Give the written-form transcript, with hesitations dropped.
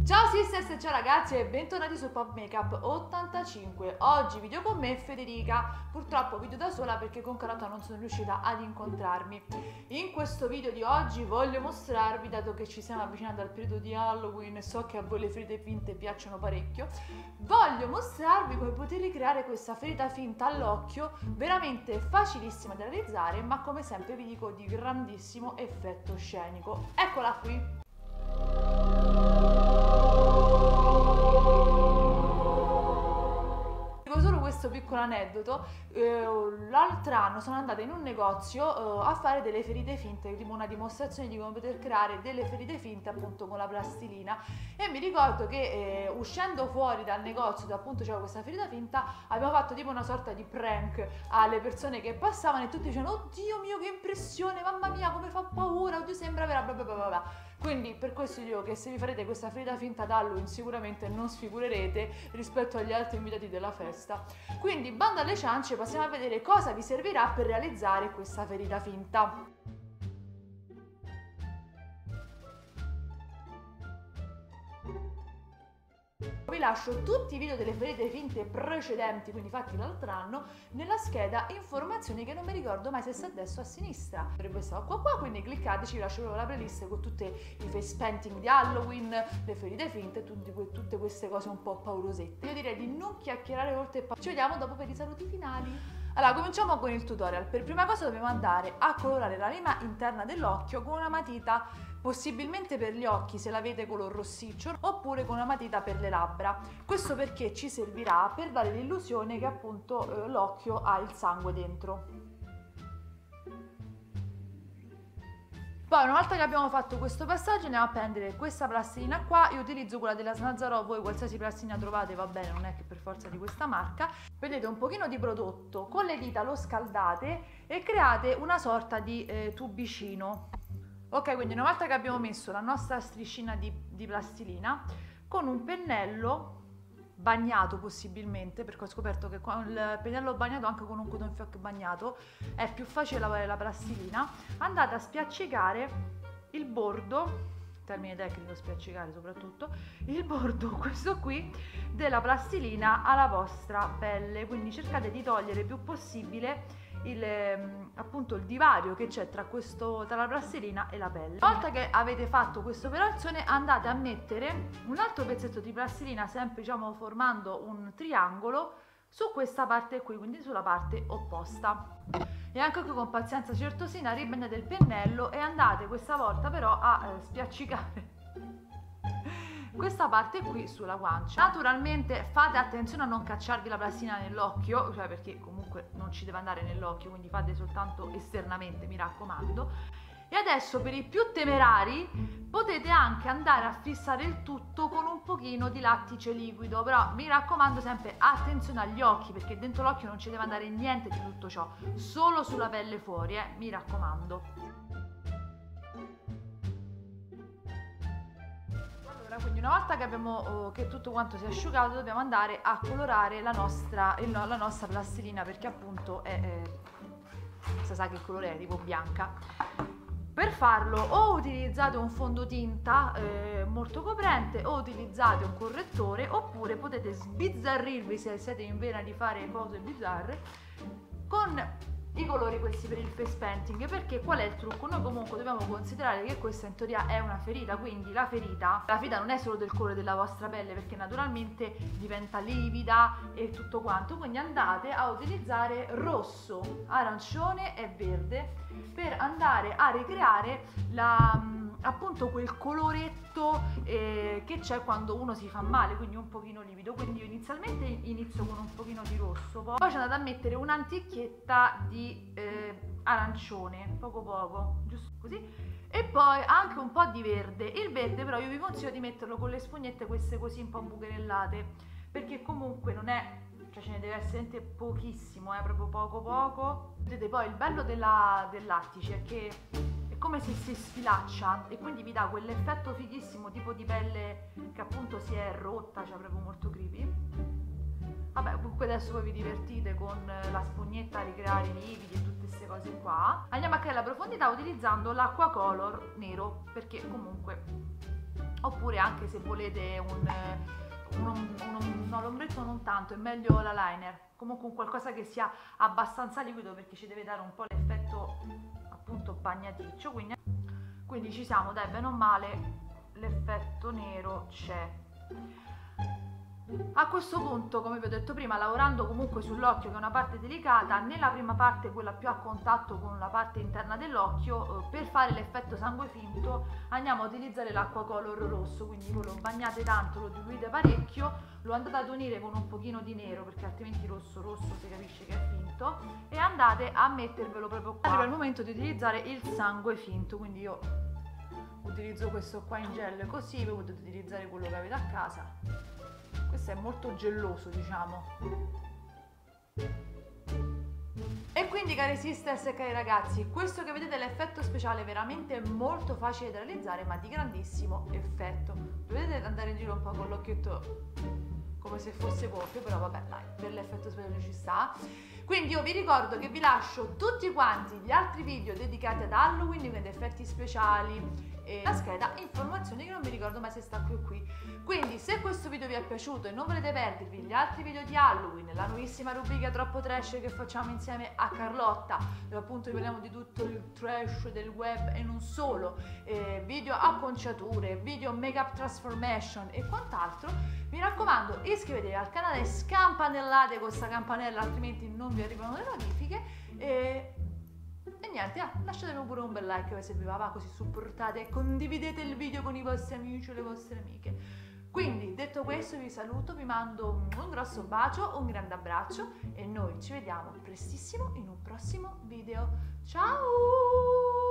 Ciao sisters e ciao ragazzi e bentornati su Pop Makeup 85. Oggi video con me Federica, purtroppo video da sola perché con Carlotta non sono riuscita ad incontrarmi. In questo video di oggi voglio mostrarvi, dato che ci stiamo avvicinando al periodo di Halloween e so che a voi le ferite finte piacciono parecchio, voglio mostrarvi come poter ricreare questa ferita finta all'occhio, veramente facilissima da realizzare, ma come sempre vi dico di grandissimo effetto scenico. Eccola qui! Solo questo piccolo aneddoto, l'altro anno sono andata in un negozio a fare delle ferite finte, tipo una dimostrazione di come poter creare delle ferite finte appunto con la plastilina, e mi ricordo che uscendo fuori dal negozio dove appunto c'era questa ferita finta abbiamo fatto tipo una sorta di prank alle persone che passavano e tutti dicevano oddio mio che impressione, mamma mia come fa paura, oddio sembra vera bla bla bla bla. Quindi per questo dico che se vi farete questa ferita finta ad Halloween sicuramente non sfigurerete rispetto agli altri invitati della festa. Quindi bando alle ciance, passiamo a vedere cosa vi servirà per realizzare questa ferita finta. Vi lascio tutti i video delle ferite finte precedenti, quindi fatti l'altro anno, nella scheda informazioni che non mi ricordo mai se sta a destra o a sinistra. Dovrebbe stare qua, quindi cliccateci, vi lascio proprio la playlist con tutti i face painting di Halloween, le ferite finte, tutte queste cose un po' paurosette. Io direi di non chiacchierare oltre e poi ci vediamo dopo per i saluti finali. Allora, cominciamo con il tutorial. Per prima cosa dobbiamo andare a colorare la lima interna dell'occhio con una matita, possibilmente per gli occhi se l'avete color rossiccio, oppure con una matita per le labbra. Questo perché ci servirà per dare l'illusione che appunto l'occhio ha il sangue dentro. Poi una volta che abbiamo fatto questo passaggio andiamo a prendere questa plastilina qua. Io utilizzo quella della Snazzarò, voi qualsiasi plastilina trovate va bene, non è che per forza di questa marca. Prendete un pochino di prodotto, con le dita lo scaldate e create una sorta di tubicino. Ok, quindi una volta che abbiamo messo la nostra striscina di plastilina, con un pennello bagnato possibilmente, perché ho scoperto che con il pennello bagnato, anche con un cotton fioc bagnato, è più facile lavare la plastilina, andate a spiaccicare il bordo, termine tecnico spiaccicare soprattutto, il bordo, questo qui, della plastilina alla vostra pelle, quindi cercate di togliere il più possibile appunto il divario che c'è tra la plastilina e la pelle. Una volta che avete fatto questa operazione andate a mettere un altro pezzetto di plastilina, sempre diciamo formando un triangolo, su questa parte qui, quindi sulla parte opposta. E anche qui con pazienza certosina riprendete il pennello e andate questa volta però a spiaccicare questa parte qui sulla guancia. Naturalmente fate attenzione a non cacciarvi la plastilina nell'occhio, cioè perché comunque non ci deve andare nell'occhio, quindi fate soltanto esternamente, mi raccomando. E adesso per i più temerari potete anche andare a fissare il tutto con un pochino di lattice liquido, però mi raccomando sempre attenzione agli occhi, perché dentro l'occhio non ci deve andare niente di tutto ciò, solo sulla pelle fuori, mi raccomando. Quindi una volta che abbiamo che tutto quanto si è asciugato dobbiamo andare a colorare la nostra plastilina, perché appunto si sa che il colore è tipo bianca. Per farlo o utilizzate un fondotinta molto coprente o utilizzate un correttore, oppure potete sbizzarrirvi se siete in vena di fare cose bizzarre con i colori questi per il face painting. Perché qual è il trucco? Noi comunque dobbiamo considerare che questa in teoria è una ferita, quindi la ferita non è solo del colore della vostra pelle, perché naturalmente diventa livida e tutto quanto, quindi andate a utilizzare rosso, arancione e verde per andare a ricreare appunto quel coloretto che c'è quando uno si fa male, quindi un pochino livido. Quindi io inizialmente inizio con un pochino di rosso, poi ci andate a mettere un'antichietta di arancione, poco, giusto così, e poi anche un po' di verde. Il verde però io vi consiglio di metterlo con le spugnette queste così un po' bucherellate, perché comunque non è, cioè ce ne deve essere pochissimo, proprio poco. Vedete, poi il bello del lattice è che è come se si sfilaccia e quindi vi dà quell'effetto fighissimo, tipo di pelle che appunto si è rotta, cioè proprio molto creepy. Vabbè, comunque adesso voi vi divertite con la spugnetta a ricreare i lividi e tutte queste cose qua. Andiamo a creare la profondità utilizzando l'acqua color nero, perché comunque oppure anche se volete no, l'ombretto non tanto, è meglio la liner, comunque un qualcosa che sia abbastanza liquido perché ci deve dare un po' l'effetto appunto bagnaticcio, quindi ci siamo, dai, bene o male l'effetto nero c'è. A questo punto, come vi ho detto prima, lavorando comunque sull'occhio, che è una parte delicata, nella prima parte, quella più a contatto con la parte interna dell'occhio, per fare l'effetto sangue finto andiamo a utilizzare l'acqua color rosso, quindi voi lo bagnate tanto, lo diluite parecchio, lo andate ad unire con un pochino di nero perché altrimenti rosso si capisce che è finto, e andate a mettervelo proprio qua. Arriva il momento di utilizzare il sangue finto, quindi io utilizzo questo qua in gel così, voi potete utilizzare quello che avete a casa. Questo è molto gelloso, diciamo. E quindi, cari sisters e cari ragazzi, questo che vedete è l'effetto speciale veramente molto facile da realizzare, ma di grandissimo effetto. Vedete andare in giro un po' con l'occhietto come se fosse gonfio, però vabbè, dai, per l'effetto speciale ci sta. Quindi io vi ricordo che vi lascio tutti quanti gli altri video dedicati ad Halloween, quindi effetti speciali e la scheda informazioni che non mi ricordo mai se sta qui. Quindi se questo video vi è piaciuto e non volete perdervi gli altri video di Halloween, la nuovissima rubrica Troppo Trash che facciamo insieme a Carlotta, dove appunto vi parliamo di tutto il trash del web e non solo, video acconciature, video make-up transformation e quant'altro, mi raccomando iscrivetevi al canale, scampanellate con questa campanella altrimenti non vi arrivano le notifiche e niente, lasciatemi pure un bel like se vi va, così supportate e condividete il video con i vostri amici e le vostre amiche. Quindi detto questo vi saluto, vi mando un grosso bacio, un grande abbraccio e noi ci vediamo prestissimo in un prossimo video. Ciao!